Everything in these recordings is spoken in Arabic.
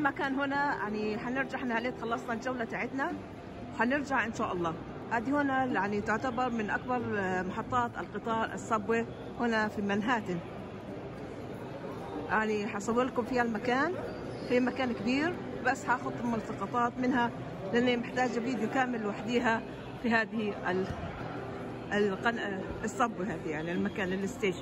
المكان هنا يعني حنرجع، احنا هلأ خلصنا الجولة تاعتنا وحنرجع ان شاء الله. هذه هنا يعني تعتبر من اكبر محطات القطار الصبوة هنا في منهاتن. يعني حصور لكم فيها المكان، في مكان كبير بس هاخذ ملتقطات منها لاني محتاجة فيديو كامل لوحديها في هذه الصبوة هذه، يعني المكان الستيشن.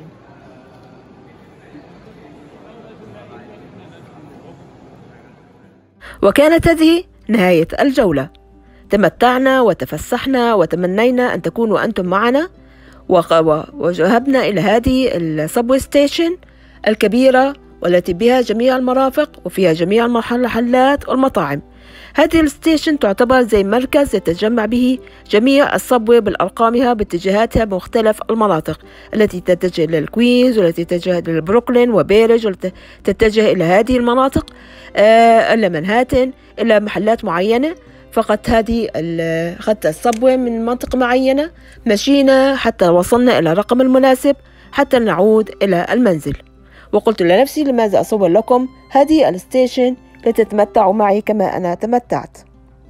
وكانت هذه نهاية الجولة. تمتعنا وتفسحنا وتمنينا أن تكونوا أنتم معنا، وذهبنا إلى هذه الصبوي ستيشن الكبيرة والتي بها جميع المرافق وفيها جميع المحلات والمطاعم. هذه الستيشن تعتبر زي مركز يتجمع به جميع الصبوة بالأرقامها باتجاهاتها بمختلف المناطق التي تتجه للكوينز والتي تتجه للبروكلين وبيرج والتي تتجه إلى هذه المناطق، إلى منهاتن، إلى محلات معينة. فقط هذه خط الصبوة من منطقة معينة مشينا حتى وصلنا إلى الرقم المناسب حتى نعود إلى المنزل. وقلت لنفسي لماذا أصور لكم هذه الستيشن لتتمتعوا معي كما أنا تمتعت.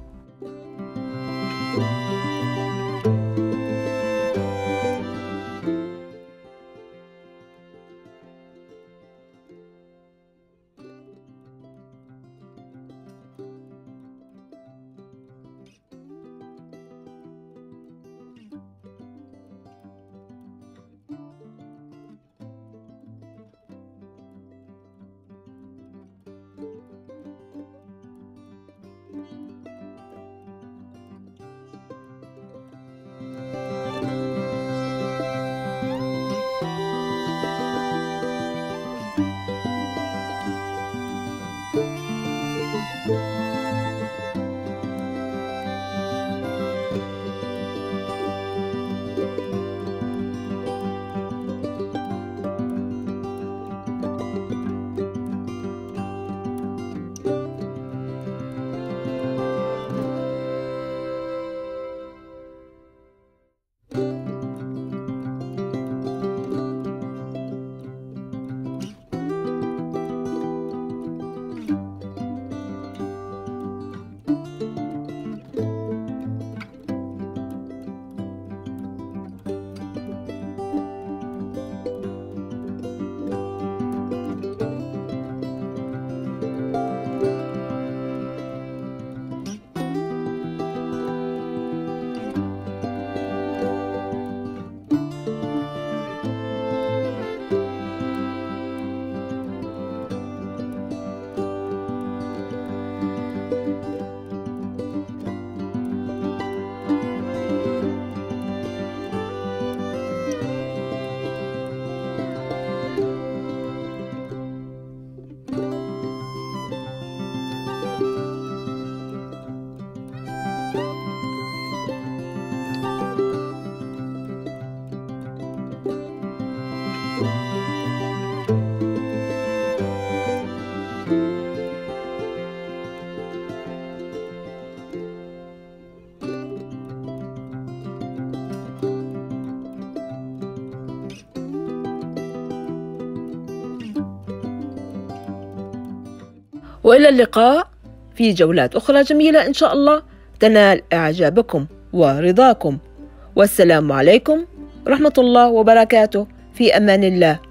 وإلى اللقاء في جولات أخرى جميلة إن شاء الله تنال إعجابكم ورضاكم. والسلام عليكم ورحمة الله وبركاته. في أمان الله.